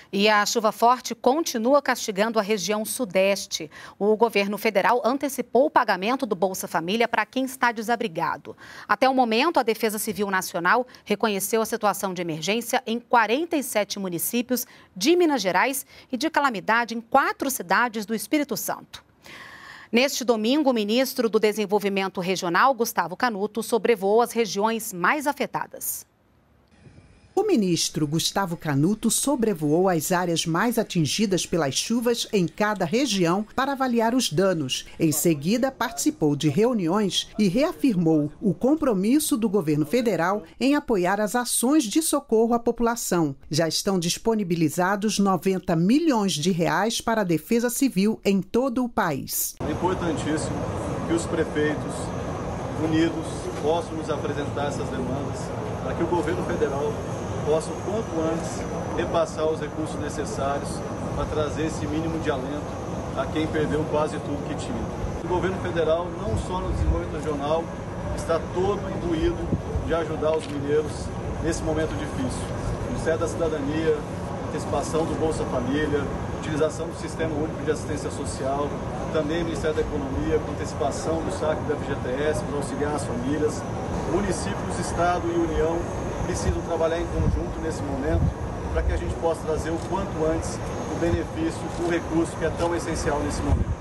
E a chuva forte continua castigando a região sudeste. O governo federal antecipou o pagamento do Bolsa Família para quem está desabrigado. Até o momento, a Defesa Civil Nacional reconheceu a situação de emergência em 47 municípios de Minas Gerais e de calamidade em 4 cidades do Espírito Santo. Neste domingo, o ministro do Desenvolvimento Regional, Gustavo Canuto, sobrevoou as regiões mais afetadas. O ministro Gustavo Canuto sobrevoou as áreas mais atingidas pelas chuvas em cada região para avaliar os danos. Em seguida, participou de reuniões e reafirmou o compromisso do governo federal em apoiar as ações de socorro à população. Já estão disponibilizados 90 milhões de reais para a Defesa Civil em todo o país. É importantíssimo que os prefeitos unidos possam nos apresentar essas demandas para que o governo federal possa, o quanto antes, repassar os recursos necessários para trazer esse mínimo de alento a quem perdeu quase tudo que tinha. O governo federal, não só no desenvolvimento regional, está todo imbuído de ajudar os mineiros nesse momento difícil. O Ministério da Cidadania, antecipação do Bolsa Família, utilização do Sistema Único de Assistência Social, também o Ministério da Economia, com antecipação do saque da FGTS para auxiliar as famílias. Municípios, Estado e União precisam trabalhar em conjunto nesse momento para que a gente possa trazer o quanto antes o benefício, o recurso que é tão essencial nesse momento.